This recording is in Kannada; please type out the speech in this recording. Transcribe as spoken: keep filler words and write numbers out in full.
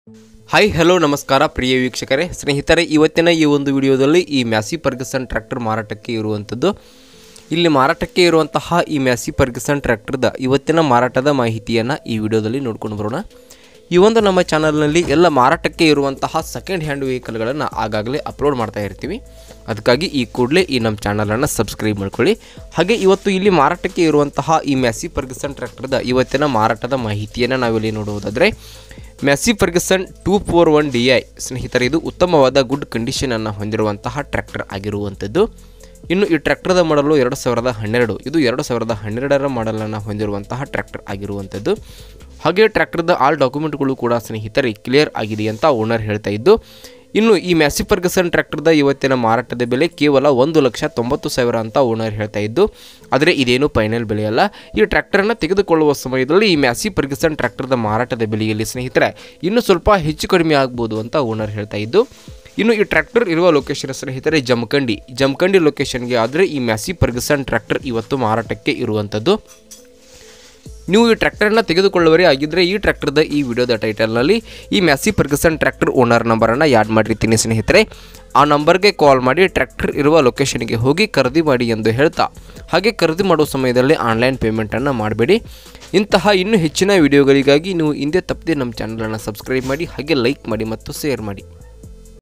ಹಾಯ್ ಹಲೋ ನಮಸ್ಕಾರ ಪ್ರಿಯ ವೀಕ್ಷಕರೇ ಸ್ನೇಹಿತರೆ, ಇವತ್ತಿನ ಈ ಒಂದು ವಿಡಿಯೋದಲ್ಲಿ ಈ ಮ್ಯಾಸಿ ಫರ್ಗಸನ್ ಟ್ರ್ಯಾಕ್ಟರ್ ಮಾರಾಟಕ್ಕೆ ಇರುವಂಥದ್ದು. ಇಲ್ಲಿ ಮಾರಾಟಕ್ಕೆ ಇರುವಂತಹ ಈ ಮ್ಯಾಸಿ ಫರ್ಗಸನ್ ಟ್ರ್ಯಾಕ್ಟರ್ದ ಇವತ್ತಿನ ಮಾರಾಟದ ಮಾಹಿತಿಯನ್ನು ಈ ವಿಡಿಯೋದಲ್ಲಿ ನೋಡ್ಕೊಂಡು ಬರೋಣ. ಈ ಒಂದು ನಮ್ಮ ಚಾನಲ್ನಲ್ಲಿ ಎಲ್ಲ ಮಾರಾಟಕ್ಕೆ ಇರುವಂತಹ ಸೆಕೆಂಡ್ ಹ್ಯಾಂಡ್ ವೆಹಿಕಲ್ಗಳನ್ನು ಆಗಾಗಲೇ ಅಪ್ಲೋಡ್ ಮಾಡ್ತಾ ಇರ್ತೀವಿ. ಅದಕ್ಕಾಗಿ ಈ ಕೂಡಲೇ ಈ ನಮ್ಮ ಚಾನಲನ್ನು ಸಬ್ಸ್ಕ್ರೈಬ್ ಮಾಡ್ಕೊಳ್ಳಿ. ಹಾಗೆ ಇವತ್ತು ಇಲ್ಲಿ ಮಾರಾಟಕ್ಕೆ ಇರುವಂತಹ ಈ ಮ್ಯಾಸಿ ಫರ್ಗಸನ್ ಟ್ರ್ಯಾಕ್ಟರ್ದ ಇವತ್ತಿನ ಮಾರಾಟದ ಮಾಹಿತಿಯನ್ನು ನಾವಿಲ್ಲಿ ನೋಡುವುದಾದರೆ, Massey Ferguson two four one D I ಸ್ನೇಹಿತರೆ, ಇದು ಉತ್ತಮವಾದ ಗುಡ್ ಕಂಡೀಷನನ್ನು ಹೊಂದಿರುವಂತಹ ಟ್ರ್ಯಾಕ್ಟರ್ ಆಗಿರುವಂಥದ್ದು. ಇನ್ನು ಈ ಟ್ರ್ಯಾಕ್ಟರ್ದ ಮಾಡಲು ಎರಡು ಸಾವಿರದ ಹನ್ನೆರಡು ಇದು ಎರಡು ಸಾವಿರದ ಹನ್ನೆರಡರ ಮಾಡಲನ್ನು ಹೊಂದಿರುವಂತಹ ಟ್ರ್ಯಾಕ್ಟರ್ ಆಗಿರುವಂಥದ್ದು. ಹಾಗೆ ಟ್ರ್ಯಾಕ್ಟರ್ದ ಆಲ್ ಡಾಕ್ಯುಮೆಂಟ್ಗಳು ಕೂಡ ಸ್ನೇಹಿತರೆ ಕ್ಲಿಯರ್ ಆಗಿದೆ ಅಂತ ಓನರ್ ಹೇಳ್ತಾ ಇದ್ದು. ಇನ್ನು ಈ ಮ್ಯಾಸಿ ಫರ್ಗಸನ್ ಟ್ರ್ಯಾಕ್ಟರ್ದ ಇವತ್ತಿನ ಮಾರಾಟದ ಬೆಲೆ ಕೇವಲ ಒಂದು ಲಕ್ಷ ತೊಂಬತ್ತು ಸಾವಿರ ಅಂತ ಓನರ್ ಹೇಳ್ತಾ ಇದ್ದು. ಆದರೆ ಇದೇನು ಫೈನಲ್ ಬೆಲೆಯಲ್ಲ. ಈ ಟ್ರ್ಯಾಕ್ಟರನ್ನು ತೆಗೆದುಕೊಳ್ಳುವ ಸಮಯದಲ್ಲಿ ಈ ಮ್ಯಾಸಿ ಫರ್ಗಸನ್ ಟ್ರ್ಯಾಕ್ಟರ್ದ ಮಾರಾಟದ ಬೆಲೆಯಲ್ಲಿ ಸ್ನೇಹಿತರೆ ಇನ್ನೂ ಸ್ವಲ್ಪ ಹೆಚ್ಚು ಕಡಿಮೆ ಆಗ್ಬೋದು ಅಂತ ಓನರ್ ಹೇಳ್ತಾ ಇದ್ದು. ಇನ್ನು ಈ ಟ್ರ್ಯಾಕ್ಟರ್ ಇರುವ ಲೊಕೇಶನ್ ಸ್ನೇಹಿತರೆ ಜಮಖಂಡಿ ಜಮಖಂಡಿ ಲೊಕೇಶನ್ಗೆ ಆದರೆ ಈ ಮ್ಯಾಸಿ ಫರ್ಗಸನ್ ಟ್ರ್ಯಾಕ್ಟರ್ ಇವತ್ತು ಮಾರಾಟಕ್ಕೆ ಇರುವಂಥದ್ದು. ನೀವು ಈ ಟ್ರ್ಯಾಕ್ಟರನ್ನು ತೆಗೆದುಕೊಳ್ಳುವರೇ ಆಗಿದ್ದರೆ ಈ ಟ್ರ್ಯಾಕ್ಟರ್ದ ಈ ವಿಡಿಯೋದ ಟೈಟಲ್ನಲ್ಲಿ ಈ ಮ್ಯಾಸಿ ಫರ್ಗಸನ್ ಟ್ರ್ಯಾಕ್ಟರ್ ಓನರ್ ನಂಬರನ್ನು ಆ್ಯಡ್ ಮಾಡಿರ್ತೀನಿ ಸ್ನೇಹಿತರೆ. ಆ ನಂಬರ್ಗೆ ಕಾಲ್ ಮಾಡಿ ಟ್ರ್ಯಾಕ್ಟರ್ ಇರುವ ಲೊಕೇಶನ್ಗೆ ಹೋಗಿ ಖರೀದಿ ಮಾಡಿ ಎಂದು ಹೇಳ್ತಾ, ಹಾಗೆ ಖರೀದಿ ಮಾಡುವ ಸಮಯದಲ್ಲಿ ಆನ್ಲೈನ್ ಪೇಮೆಂಟನ್ನು ಮಾಡಬೇಡಿ. ಇಂತಹ ಇನ್ನೂ ಹೆಚ್ಚಿನ ವಿಡಿಯೋಗಳಿಗಾಗಿ ನೀವು ಹಿಂದೆ ತಪ್ಪದೆ ನಮ್ಮ ಚಾನಲನ್ನು ಸಬ್ಸ್ಕ್ರೈಬ್ ಮಾಡಿ, ಹಾಗೆ ಲೈಕ್ ಮಾಡಿ ಮತ್ತು ಶೇರ್ ಮಾಡಿ.